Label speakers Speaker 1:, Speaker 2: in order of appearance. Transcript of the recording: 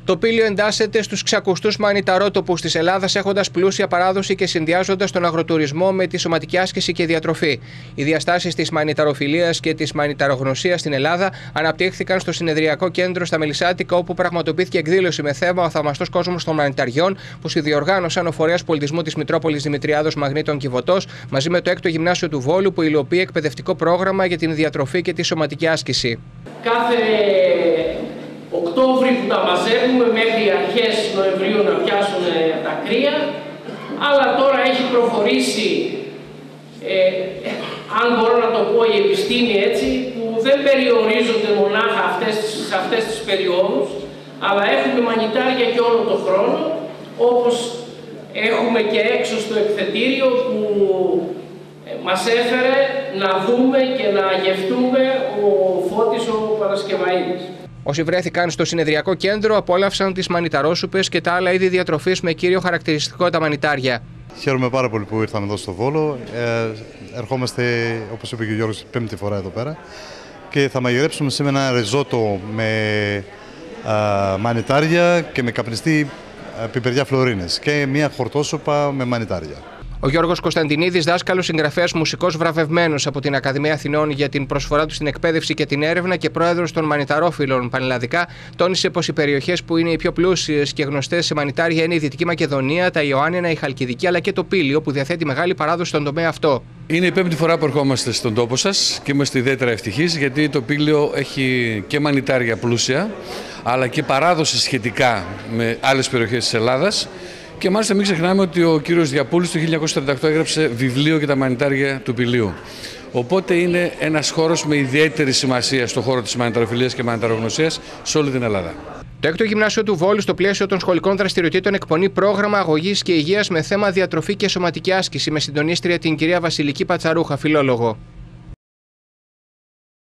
Speaker 1: Το Πήλιο εντάσσεται στους ξακουστούς μανιταρότοπους της Ελλάδας, έχοντας πλούσια παράδοση και συνδυάζοντας τον αγροτουρισμό με τη σωματική άσκηση και διατροφή. Οι διαστάσεις της μανιταροφιλίας και της μανιταρογνωσίας στην Ελλάδα αναπτύχθηκαν στο Συνεδριακό Κέντρο στα Μελισσάτικα, όπου πραγματοποιήθηκε εκδήλωση με θέμα «Ο θαυμαστός κόσμος των μανιταριών», που συνδιοργάνωσαν ο Φορέας Πολιτισμού της Μητρόπολης Δημητριάδος Μαγνήτων Κιβωτός μαζί με το 6ο Γυμνάσιο του Βόλου, που υλοποιεί εκπαιδευτικό πρόγραμμα για την διατροφή και τη σωματική άσκηση.
Speaker 2: Κάθε Οκτώβρη που τα μαζεύουμε μέχρι αρχές Νοεμβρίου να πιάσουν τα κρύα, αλλά τώρα έχει προχωρήσει, αν μπορώ να το πω, η επιστήμη έτσι, που δεν περιορίζονται μονάχα σε αυτές τις περιόδους, αλλά έχουμε μανιτάρια και όλο το χρόνο, όπως έχουμε και έξω στο εκθετήριο που μας έφερε να δούμε και να γευτούμε ο Φώτης ο Παρασκευαΐδης.
Speaker 1: Όσοι βρέθηκαν στο Συνεδριακό Κέντρο απόλαυσαν τις μανιταρόσουπες και τα άλλα είδη διατροφής με κύριο χαρακτηριστικό τα μανιτάρια.
Speaker 3: Χαίρομαι πάρα πολύ που ήρθαμε εδώ στο Βόλο. Ερχόμαστε, όπως είπε και ο Γιώργος, πέμπτη φορά εδώ πέρα και θα μαγειρέψουμε σήμερα ένα ριζότο με μανιτάρια και με καπνιστή πιπεριά φλωρίνες και μια χορτόσουπα με μανιτάρια.
Speaker 1: Ο Γιώργος Κωνσταντινίδης, δάσκαλος, συγγραφέας, μουσικός βραβευμένος από την Ακαδημία Αθηνών για την προσφορά του στην εκπαίδευση και την έρευνα και πρόεδρος των μανιταρόφιλων πανελλαδικά, τόνισε πως οι περιοχές που είναι οι πιο πλούσιες και γνωστές σε μανιτάρια είναι η Δυτική Μακεδονία, τα Ιωάννινα, η Χαλκιδική αλλά και το Πήλιο, που διαθέτει μεγάλη παράδοση στον τομέα αυτό.
Speaker 4: Είναι η πέμπτη φορά που ερχόμαστε στον τόπο σας και είμαστε ιδιαίτερα ευτυχείς, γιατί το Πήλιο έχει και μανιτάρια πλούσια, αλλά και παράδοση σχετικά με άλλες περιοχές της Ελλάδας. Και μάλιστα μην ξεχνάμε ότι ο κύριος Διαπούλης το 1948 έγραψε βιβλίο για τα μανιτάρια του Πηλίου. Οπότε είναι ένας χώρος με ιδιαίτερη σημασία στον χώρο της μανιταροφιλίας και μανιταρογνωσίας σε όλη την Ελλάδα.
Speaker 1: Το 6ο Γυμνάσιο του Βόλου, στο πλαίσιο των σχολικών δραστηριοτήτων, εκπονεί πρόγραμμα αγωγής και υγείας με θέμα διατροφή και σωματική άσκηση, με συντονίστρια την κυρία Βασιλική Πατσαρούχα, φιλόλογο.